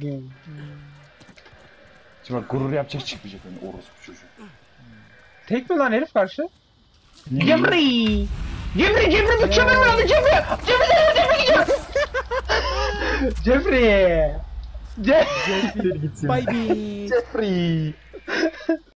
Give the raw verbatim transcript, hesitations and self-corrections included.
Şimdi bak gurur yapacak çıkmayacak yani orospu çocuğu. Tek mi lan herif karşı? Cemri! Cemri Cemri bu kemer mi aldı Cemri? Cemri Cemri gidiyor! Cemri! Cemri! Bye bye. Jeffrey!